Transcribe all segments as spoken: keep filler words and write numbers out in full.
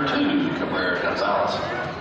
number two, Cabrera Gonzalez.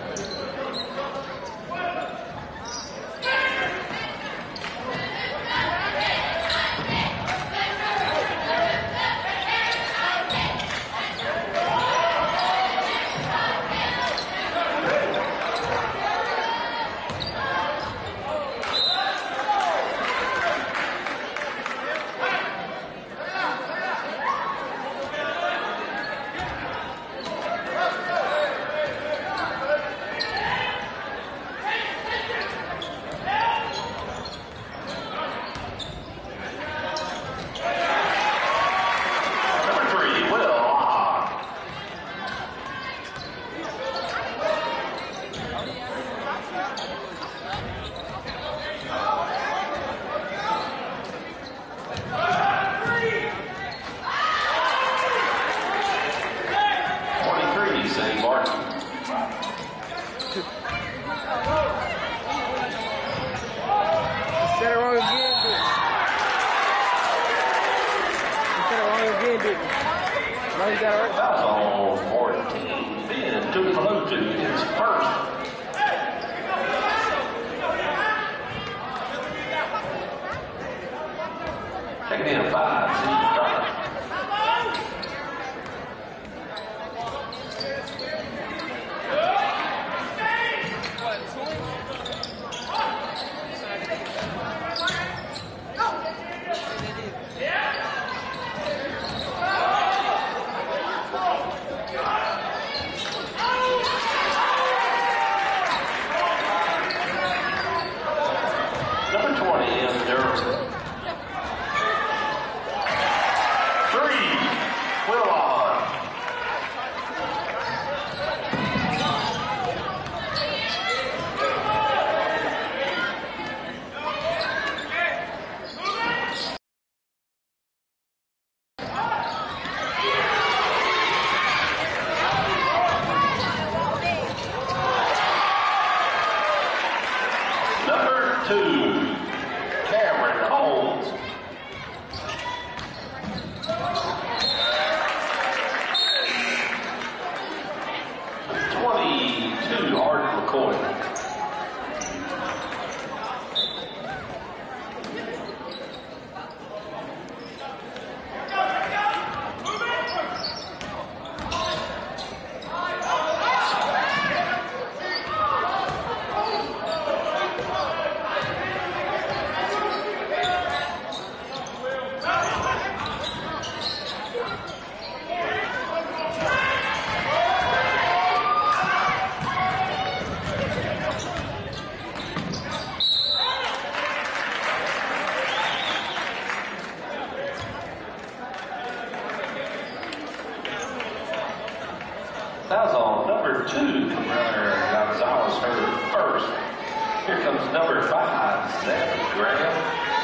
That's on number two, Cabrera Gonzalez, her first. Here comes number five, Zach Graham.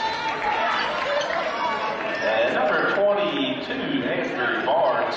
And number twenty-two, Andrew Barnes.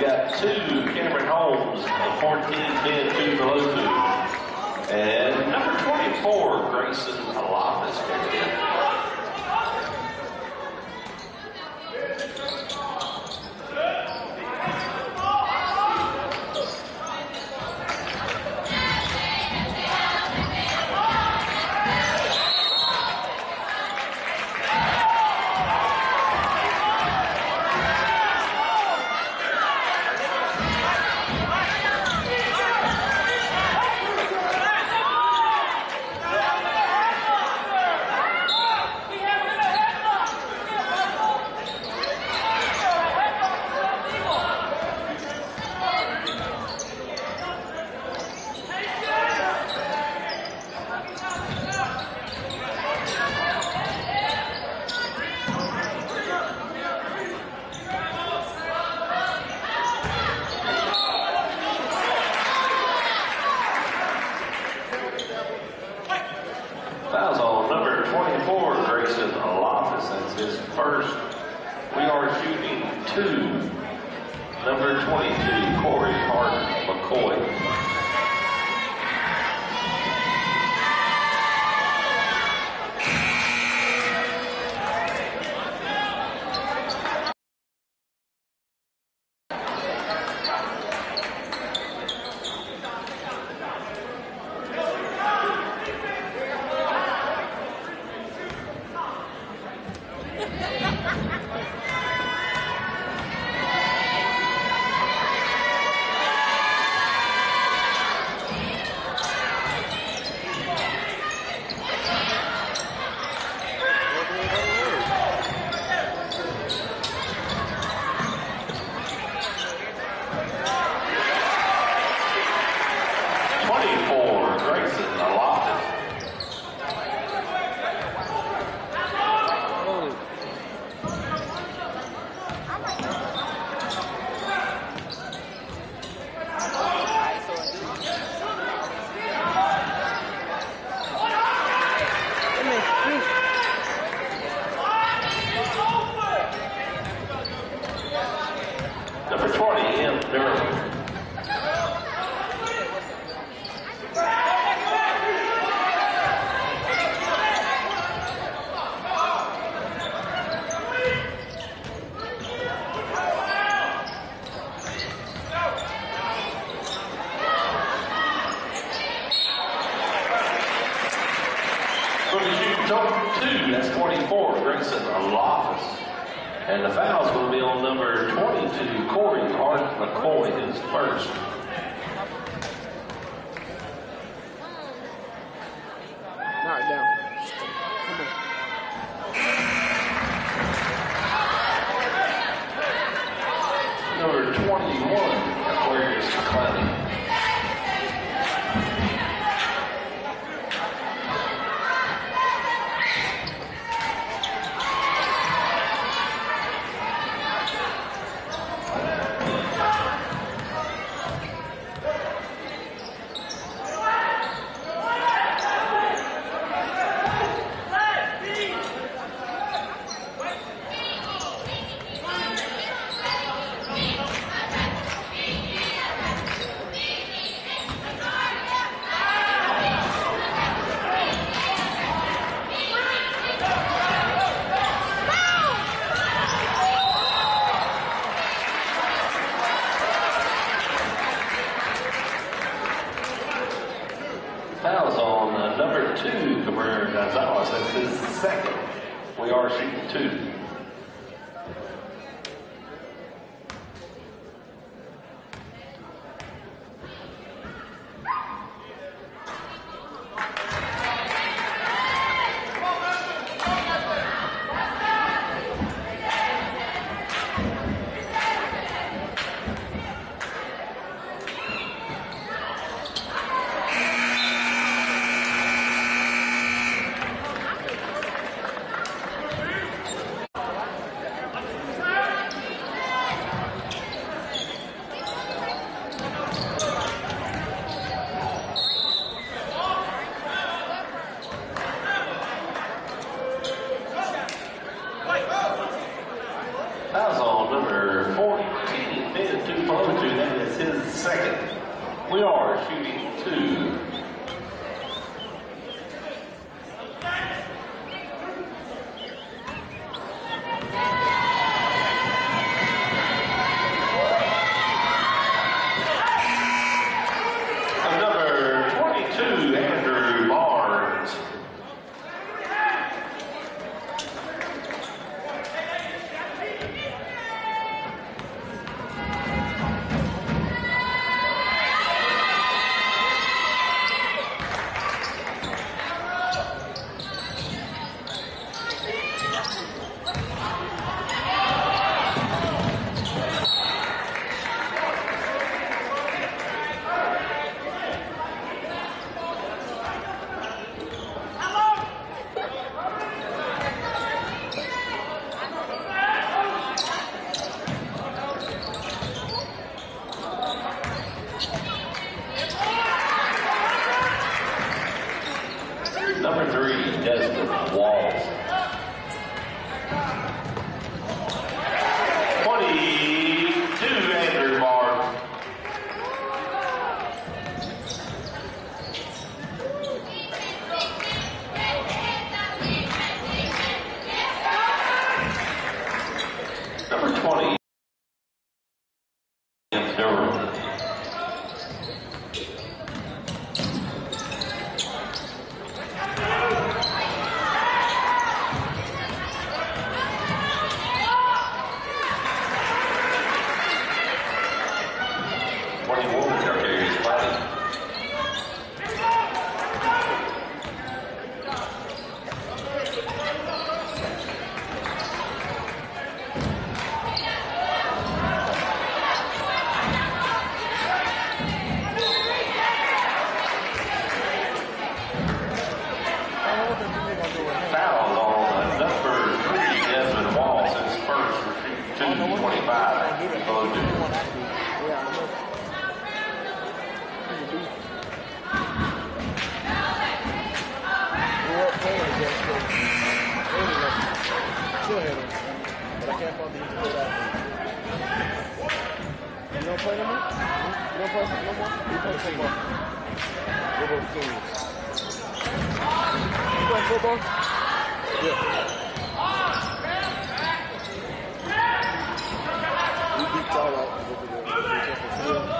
got two, Cameron Holmes, of fourteen ten, two below two. And number twenty-four, Grayson Alofis comes in. Fouls on number twenty-four, Grayson Alofis. That's his first. We are shooting two. Number twenty-two, Corey Hart McCoy. Number twenty, M. Durham. Going to shoot two, that's twenty-four, Grayson Alofis. And the foul's going to be on number twenty-two, Corey Hart McCoy, his first. Knock it down. Come on. Number twenty-one, Aquarius Clowney. Fouls on uh, number two, Cabrera Gonzalez. That's his second. We are shooting two. We are shooting two. Number twenty-two, Andrew Barnes. Number three, Desmond Walls. twenty-two, Andrew Barnes. Number twenty, Durham. Foul on number three, Desmond Walls, his first for two twenty-five. Below two. But I can't find the easy play that. You don't play no more? You don't play no more? You play football. What about seniors? You play football? Yeah. We beat y'all out to go to the championship.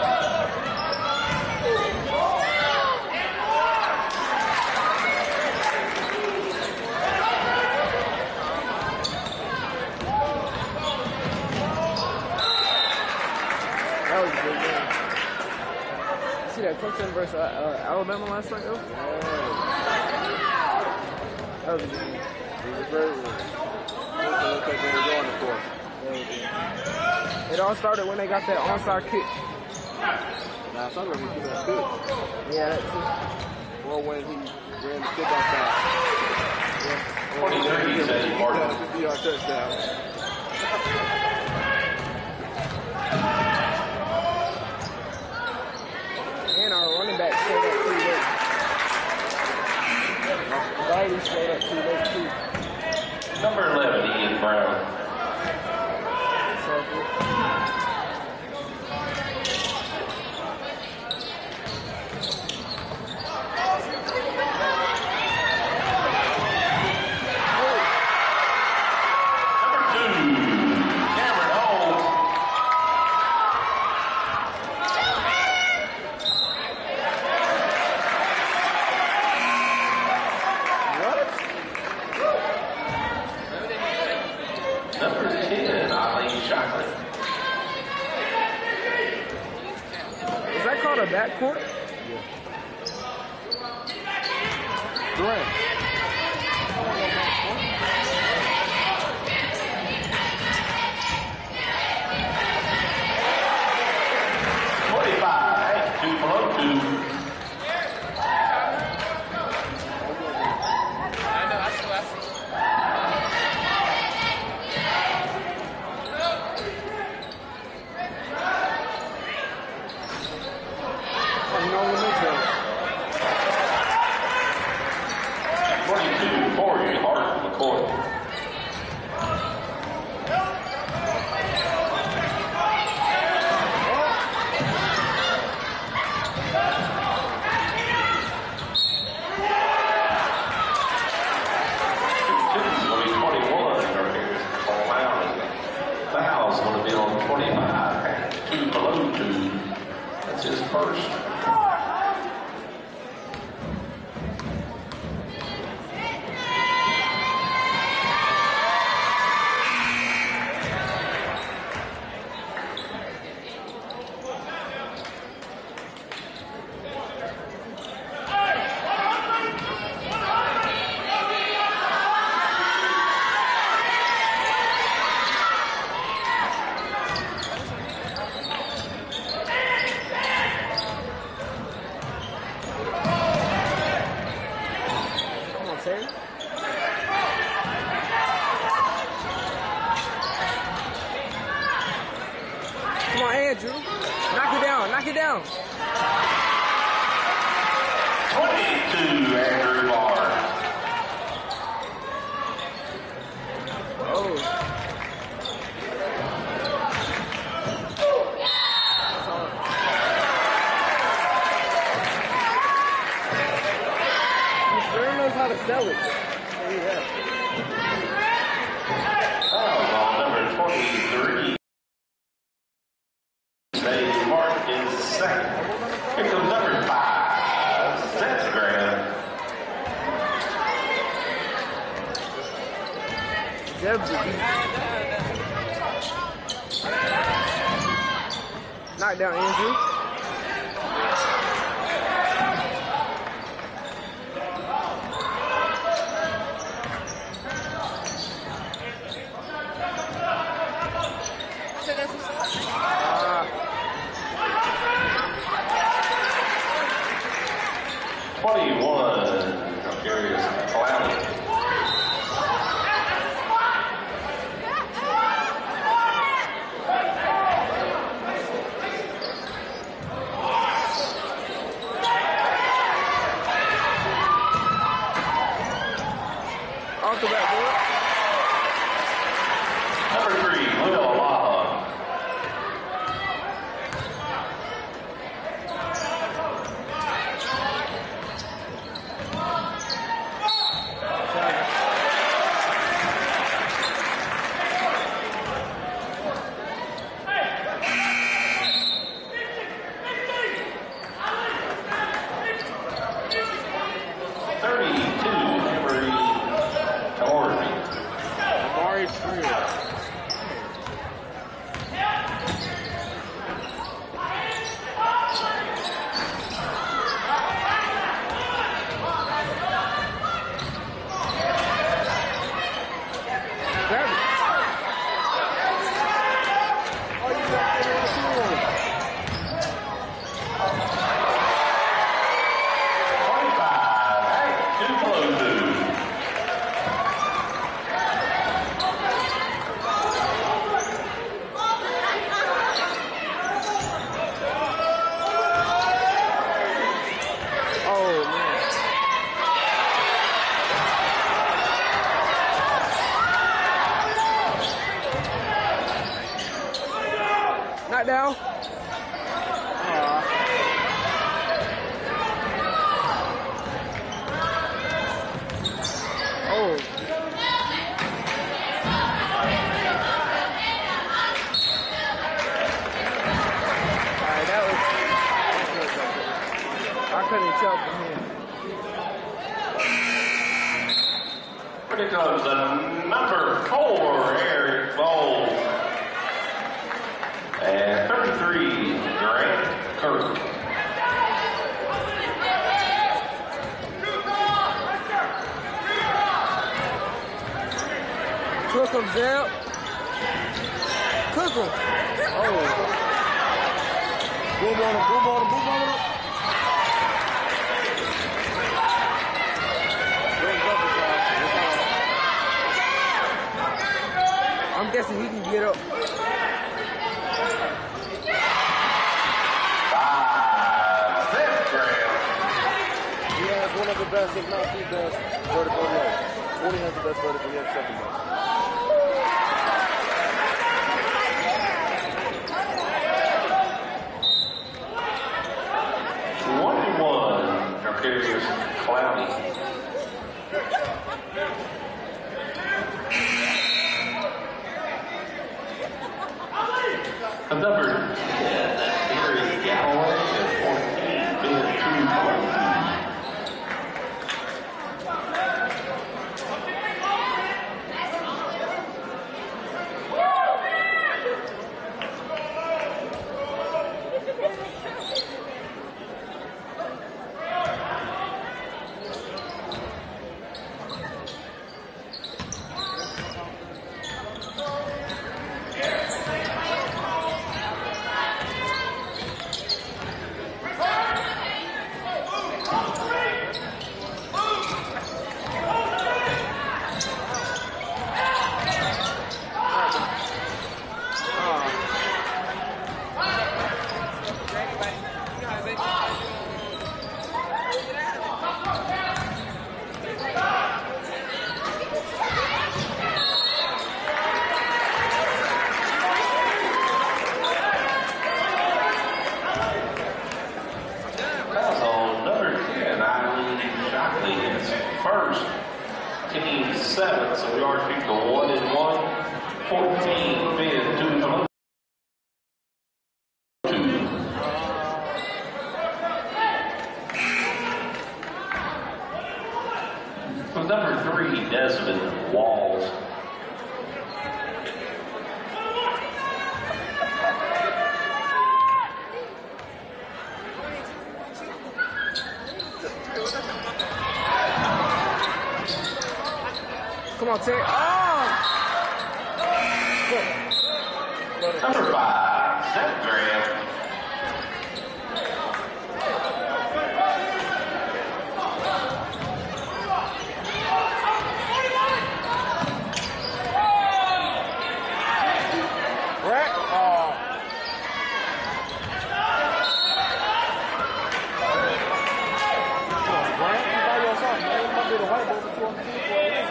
That was a good game. You see that Clemson versus uh, Alabama last night, though? Yeah. That was a good game. It was very good. They were going to court. It all started when they got that onside kick. Nah, some of them he that good. Yeah, that too. Well, when he ran the kick outside. Yeah. twenty-three, he said he marked it. fifty yard touchdown. And our running back showed up too late. Varsity showed up too late too. Number eleven, Ian Brown. So good. A backcourt? Yeah. Grant. twenty-five, two below two. I know, that's the last. You know what makes sense. his first. Come on, Andrew. Knock it down. Knock it down. twenty-two, Andrew Barr. Oh. He sure knows how to sell it. Yeah. Oh, number twenty-three. Dave Mark is second. Here comes number five, Seth Graham. Knock down, Andrew. twenty-one, Darius Cloudy. Off the backboard. Number three, Will Alaha. Knock down. Aww. Oh. Alright, that was. I couldn't tell from here. Here comes the number four, Eric Bowles. And thirty-three, Grant Kirk. Cook him, Zell. Cook him. Oh. Boom on him, boom on him, boom on him. I'm guessing he can get up. One of the best, if not the best, vertical low. Forty has the best vertical, he has second best. twenty-one, Arcadius Cloudy. And Number ten, Harry Galloway, and fourteen, Ben Two. First, team seven, so we are shooting to one and one. fourteen, Ben, two, two. For number three, Desmond Walls. Come on, Terry. Oh! Number five, Seth Graham. Brett? Oh. Come on, Brett. You by yourself, man. You might be the white boy for two on two for a reason.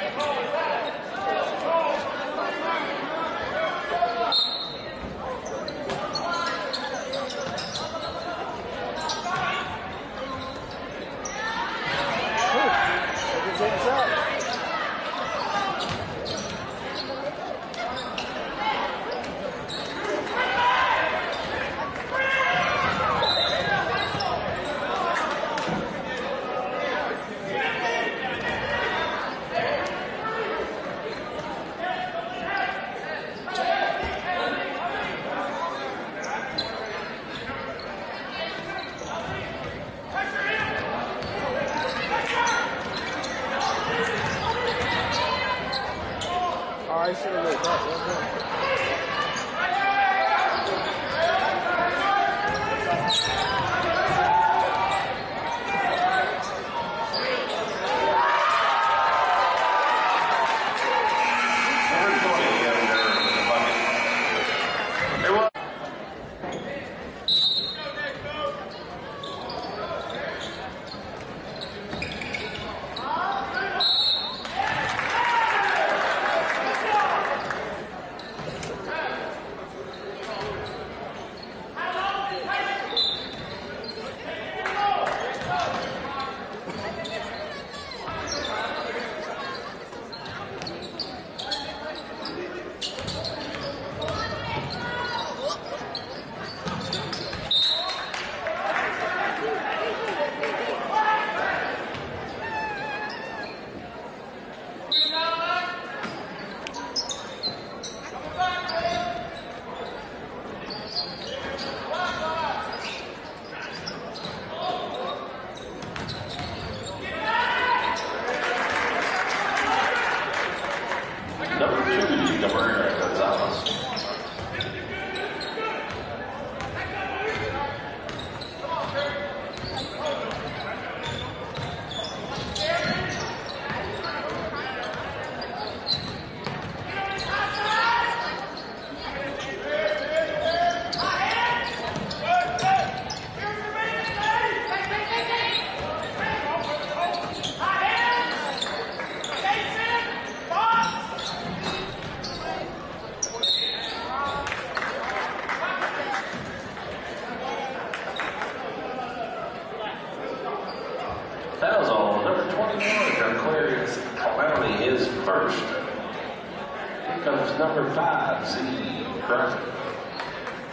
I should have looked up. That was on number twenty-one, Aquarius Clowney is first. Here comes number five, Z. Crockett.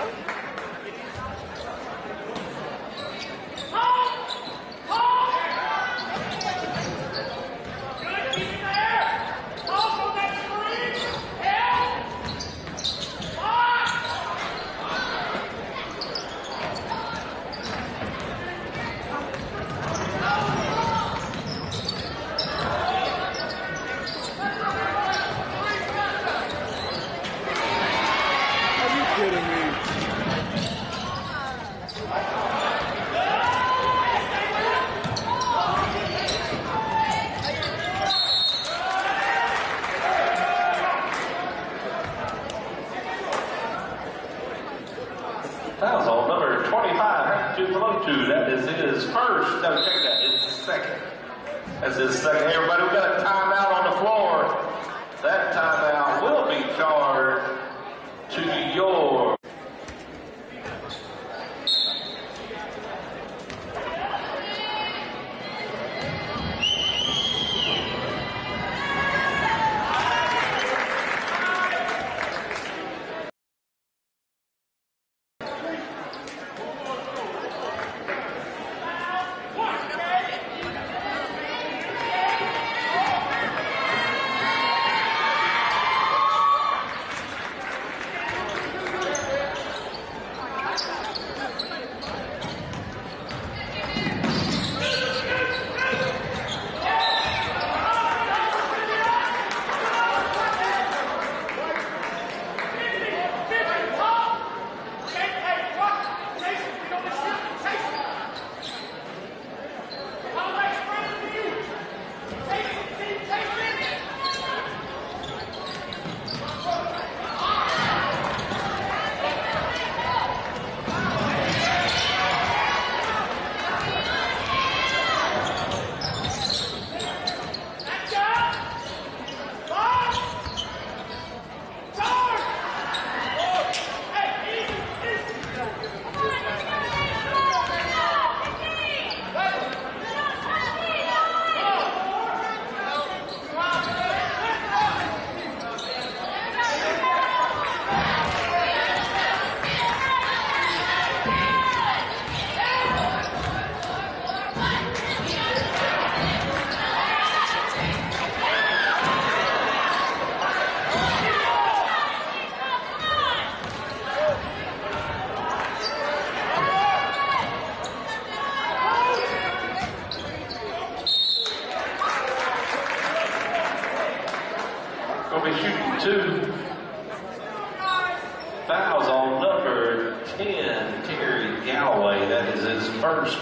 Fouls on number twenty-five, two below two. That is his first. No, check that. It's second. That's his second. Hey, everybody, we got a timeout on the floor. That timeout will be charged to your. Gonna be shooting two. Fouls on number ten, Terry Galloway. That is his first.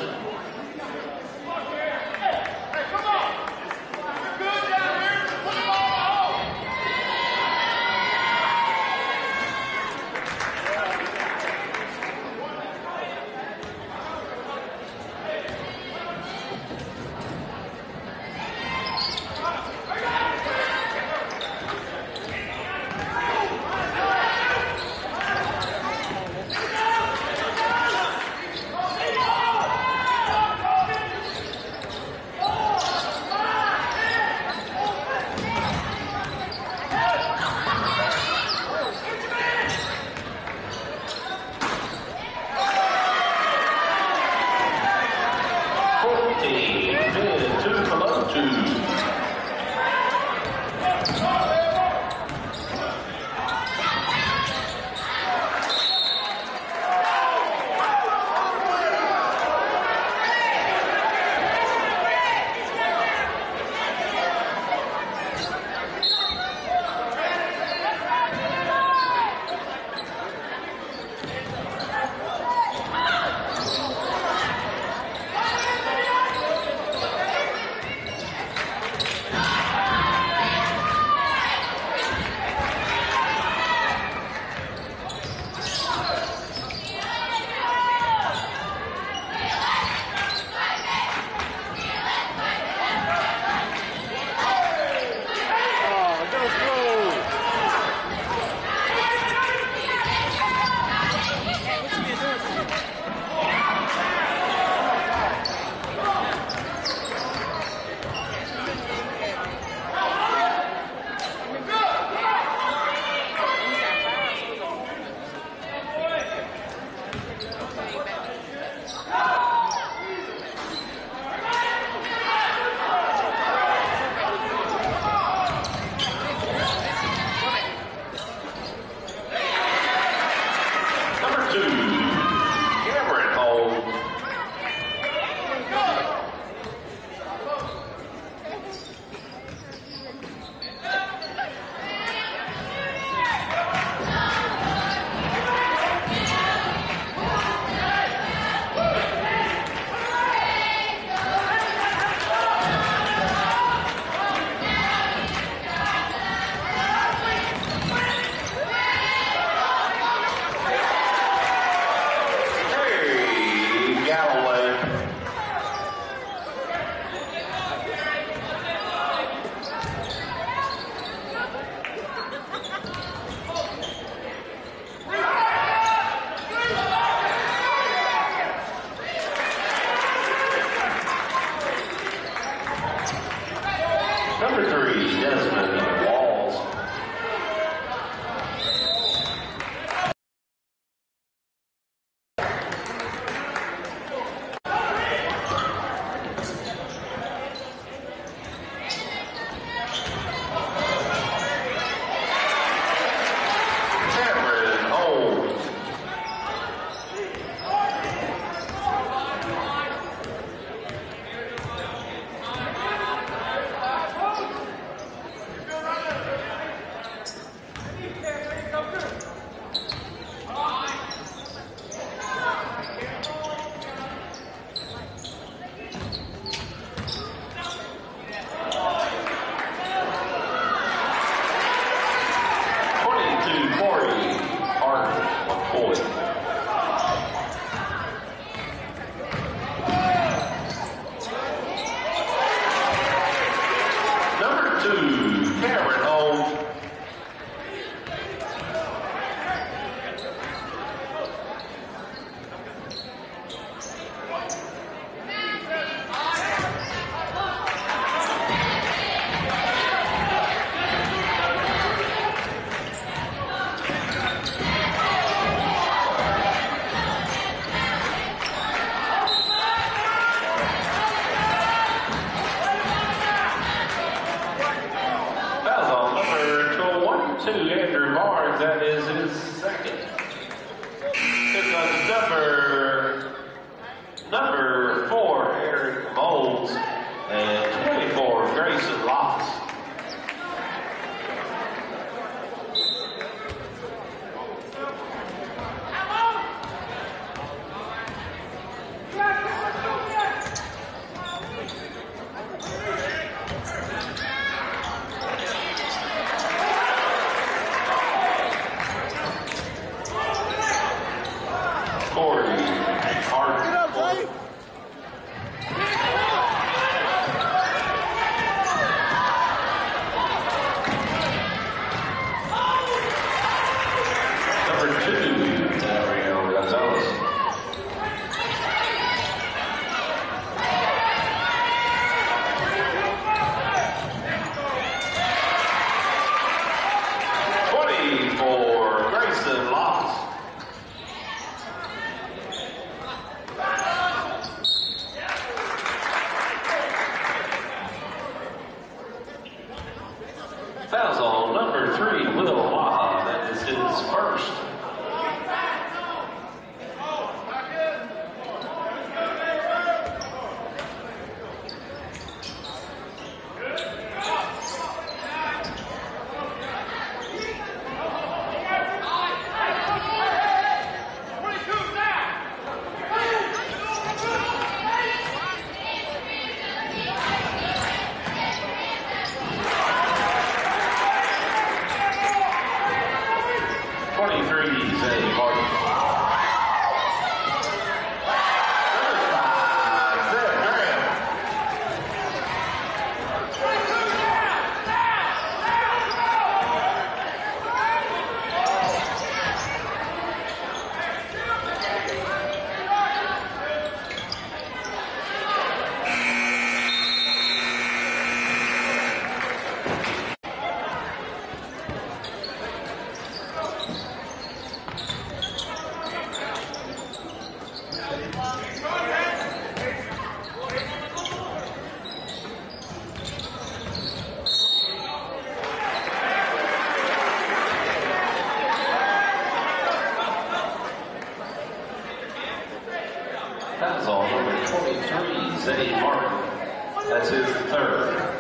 That's on number twenty-three, Zay Martin. That's his third.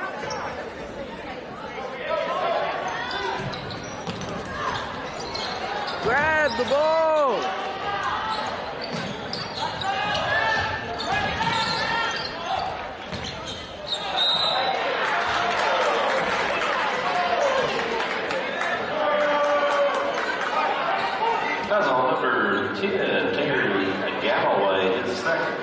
Grab the ball. That's on number ten, Terry Galloway, his second.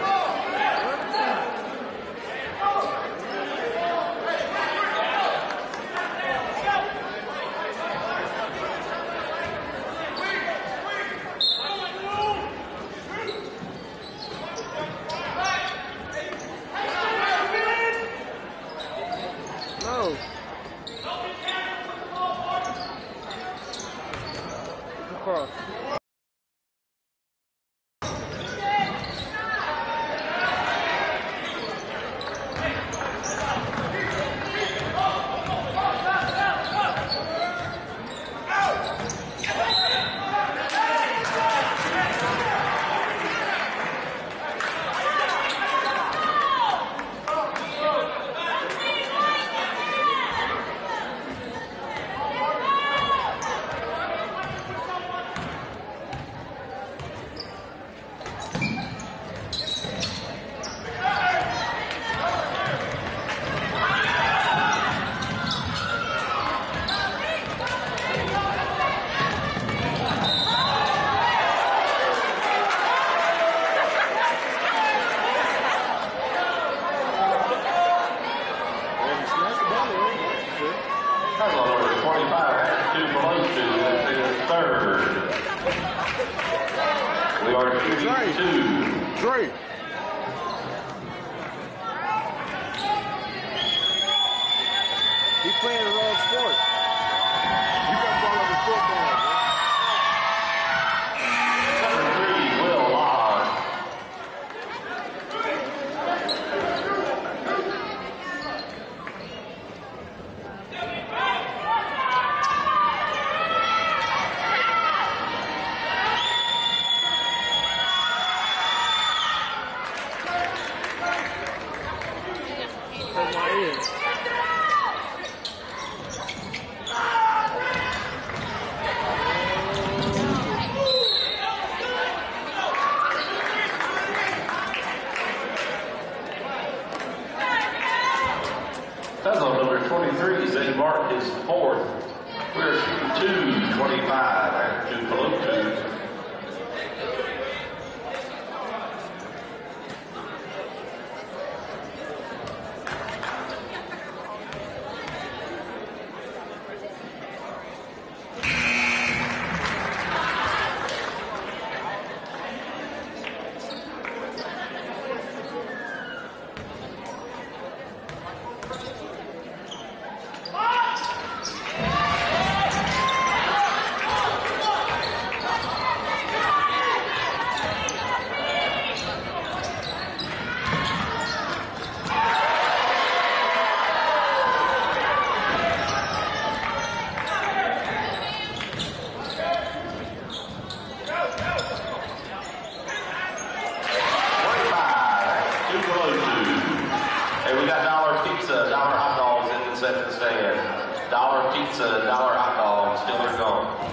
No. Across. That's on number twenty-five, two below two, that's his third. We are shooting two. Drake. He playing the wrong sport. You got ball over football, man. Number three, Will Lodge. Hurt my ears. That's on number twenty-three, Zay Mark, his fourth. We're shooting two, twenty-five, after two below two. Set the stand. Dollar pizza, dollar hot dogs, still are gone.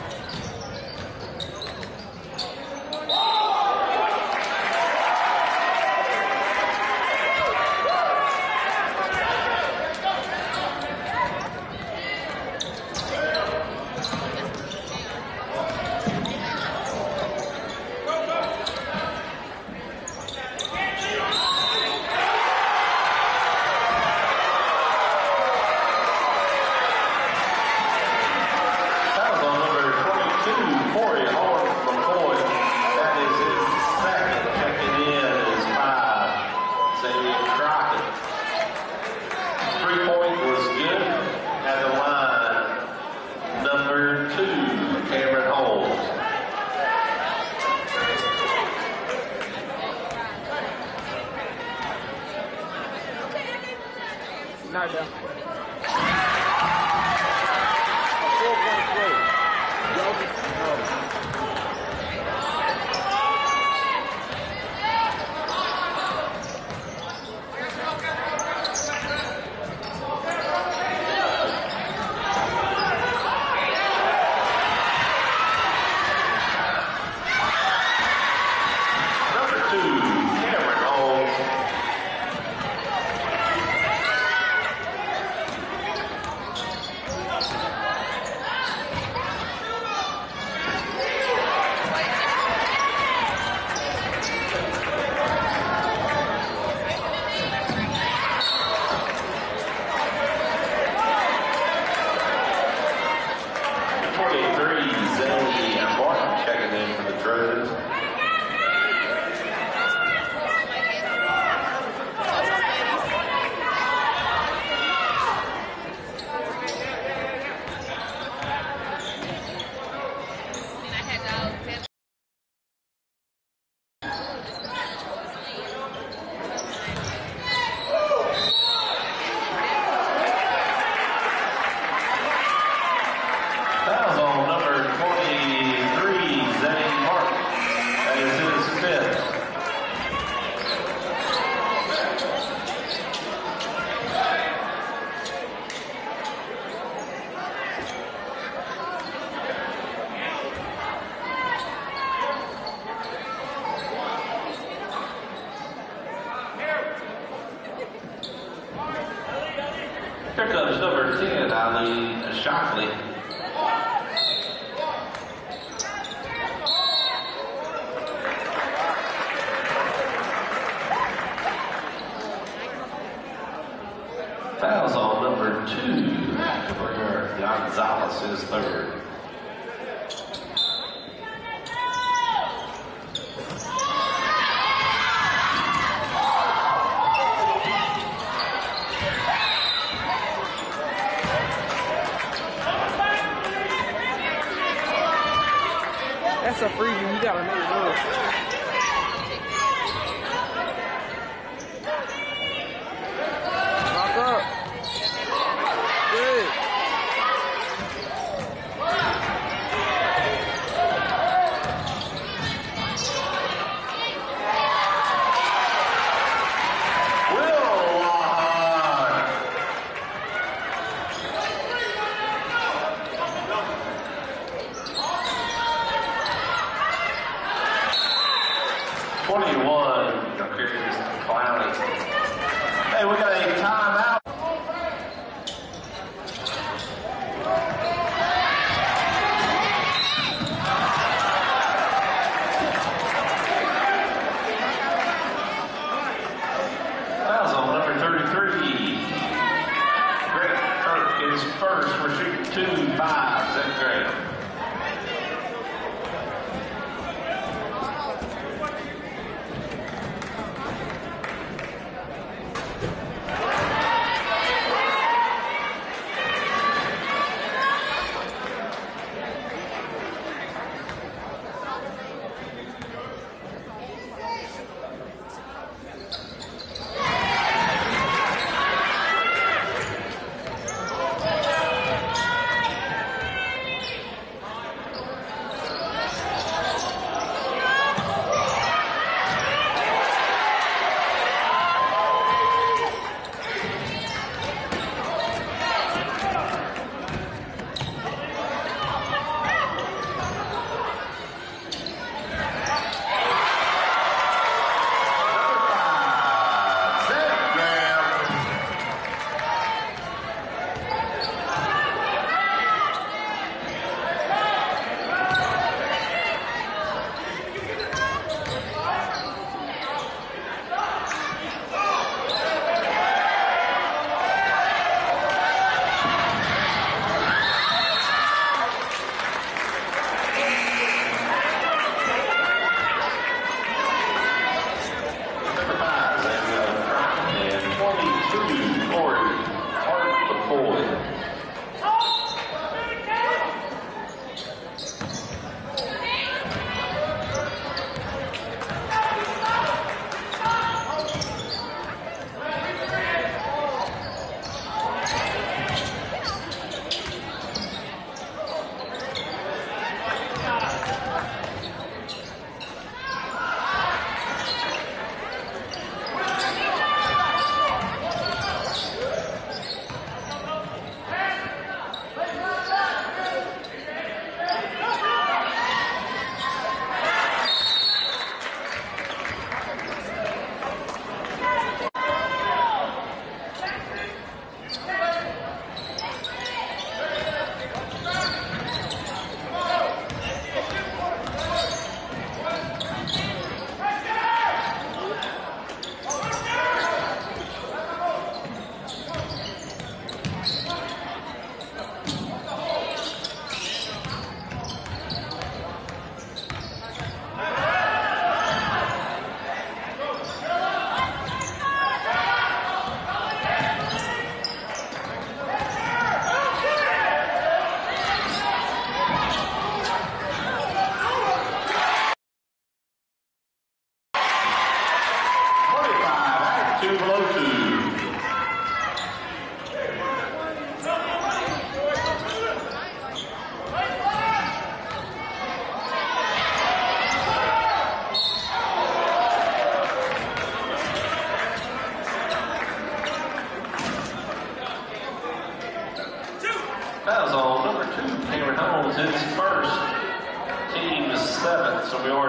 Not down. Four-point play. Y'all just, no. good. Fouls on number twenty-three, Zane Martin. That is his fifth. Here comes number ten, Eileen Shockley. Fouls on number two, where Gonzalez is third. That's a freebie. You gotta make it work. Lock up. Good. Will Lawhon. twenty-one, okay, just clowning. Hey, we got a timeout. Fouls on number thirty-three. Greg Kirk is first. We're shooting two fives. That's great.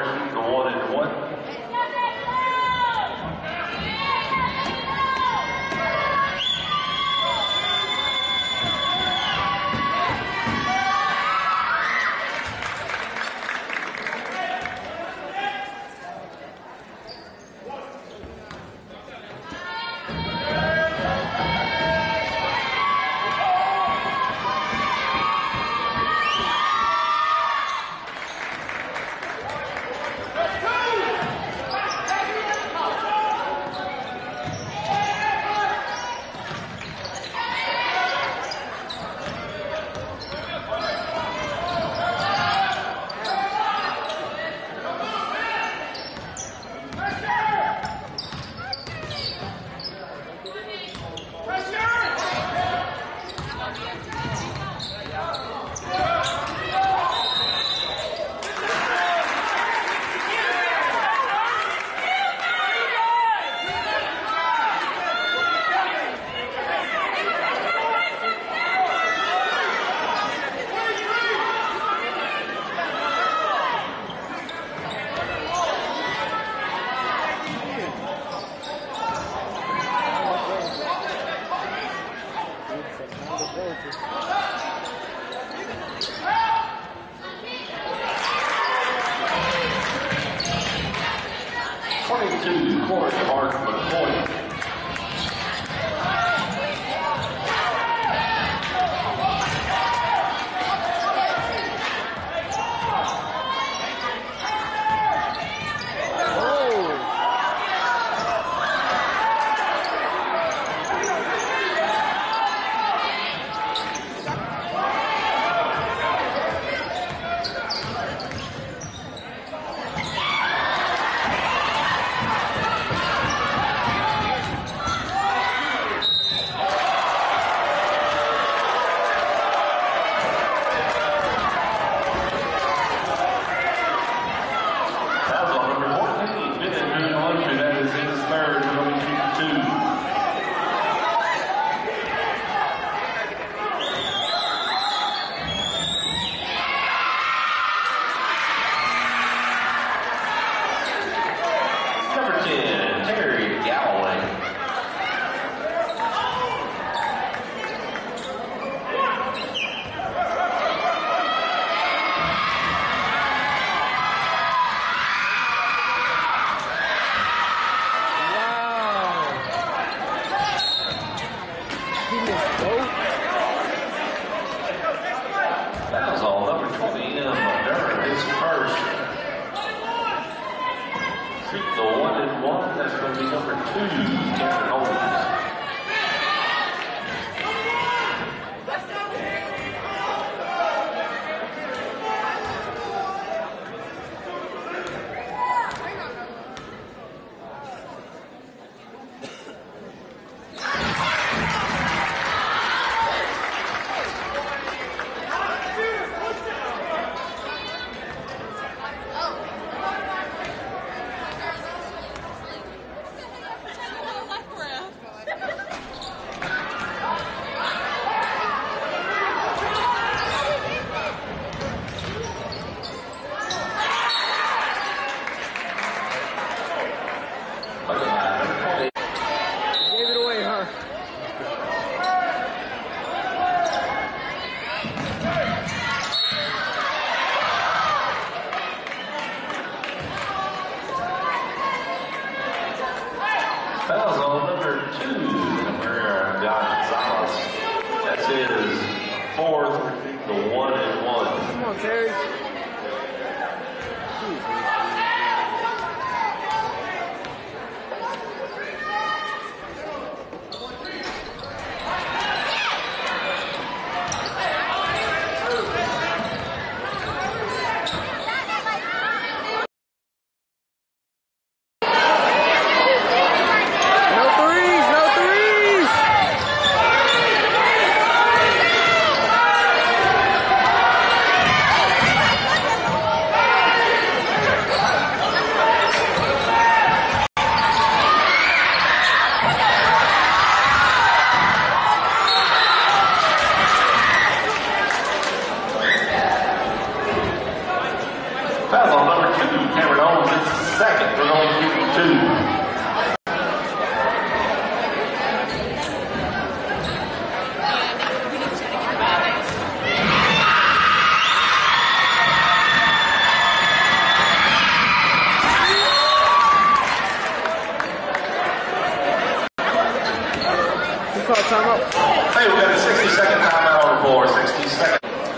are shooting the one and one. twenty-two, Corey Hart McCoy. two. Timeout. Hey, we got a sixty second timeout on the floor. sixty seconds.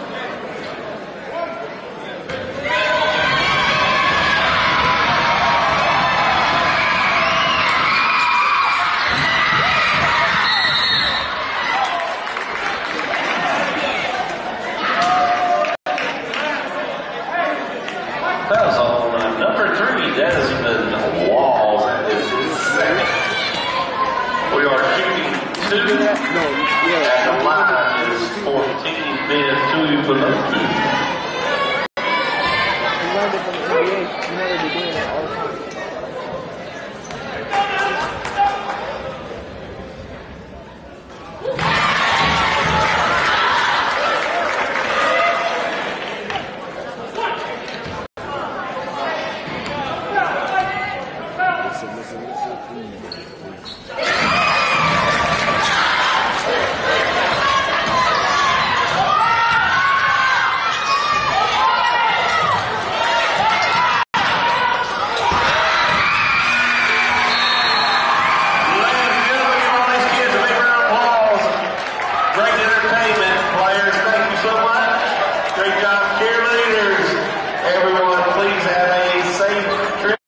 That was on uh, number three, Desmond Walls. That is his second. We are shooting two. No, yeah. And the line is fourteen men, two below two. He learned it from the N B A. He never be doing that all the time. Listen, listen, listen. Great job, cheerleaders. Everyone, please have